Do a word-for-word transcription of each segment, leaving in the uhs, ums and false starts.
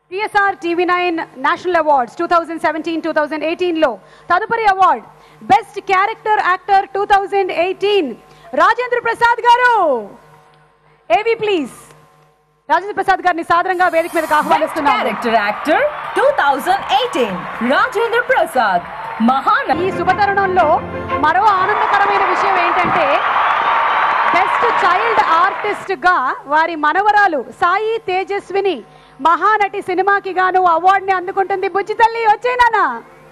T S R T V nine National Awards twenty seventeen twenty eighteen లో తదుపరి award best character actor twenty eighteen Rajendra Prasad గారు. AV please Rajendra Prasad గారిని సాదరంగా వేదిక మీదకి ఆహ్వానిస్తున్నాము. Character actor twenty eighteen Rajendra Prasad మహాన్. ఈ శుభతరుణంలో మరో ఆనందకరమైన విషయం ఏంటంటే బెస్ట్ చైల్డ్ ఆర్టిస్ట్ గా వారి మనవరాలు సాయి తేజస్విని మహానటి సినిమాకి గాను అవార్డుని అందుకుంటుంది. బుజ్జి తల్లి వచ్చేనానా.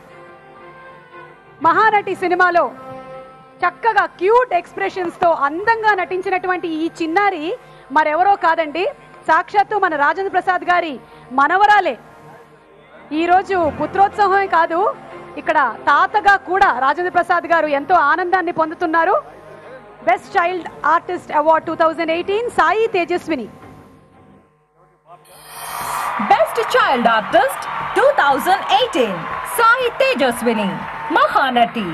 మహానటి సినిమాలో చక్కగా క్యూట్ ఎక్స్ప్రెషన్స్ తో అందంగా నటించినటువంటి ఈ చిన్నారి మరెవరో కాదండి, సాక్షాత్తు మన రాజేంద్ర ప్రసాద్ గారి మనవరాలే. ఈరోజు పుత్రోత్సవమే కాదు, ఇక్కడ తాతగా కూడా రాజేంద్ర ప్రసాద్ గారు ఎంతో ఆనందాన్ని పొందుతున్నారు. Best child artist award twenty eighteen Sai Tejaswini. Best child artist twenty eighteen Sai Tejaswini Mahanati.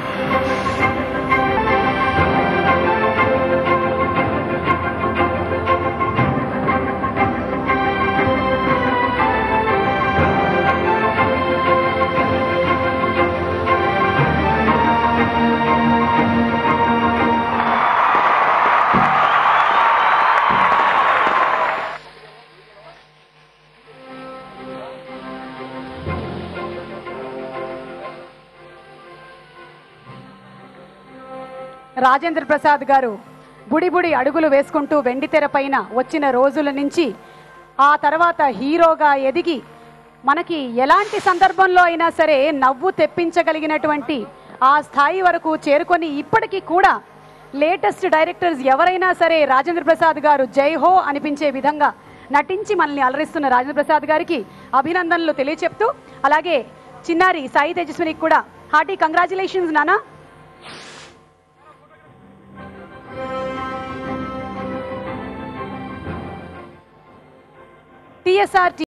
Rajendra Prasad గారు బుడి బుడి అడుగులు వేసుకుంటూ వెండితెర పైన వచ్చిన రోజుల నుంచి ఆ తర్వాత హీరోగా ఎదిగి మనకి ఎలాంటి సందర్భంలో అయినా సరే నవ్వు తెప్పించగలిగినటువంటి ఆ స్థాయి వరకు చేరుకొని ఇప్పటికీ కూడా లేటెస్ట్ డైరెక్టర్స్ ఎవరైనా సరే రాజేంద్ర ప్రసాద్ గారు జై హో అనిపించే విధంగా నటించి మనల్ని అలరిస్తున్న రాజేంద్ర ప్రసాద్ గారికి అభినందనలు తెలియచెప్తూ, అలాగే చిన్నారి సాయి తేజస్వినికి కూడా హార్టీ కంగ్రాచులేషన్స్ నానా. T S R